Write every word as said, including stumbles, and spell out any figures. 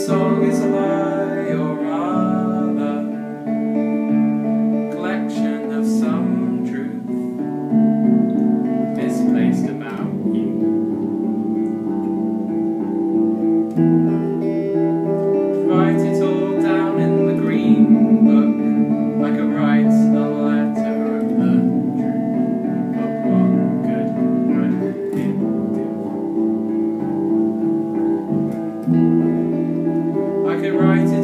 song is a lie, or rather collection of some truth misplaced about you. Write it all down in the green book, like I write a letter of the truth. But what good would it do? I could write it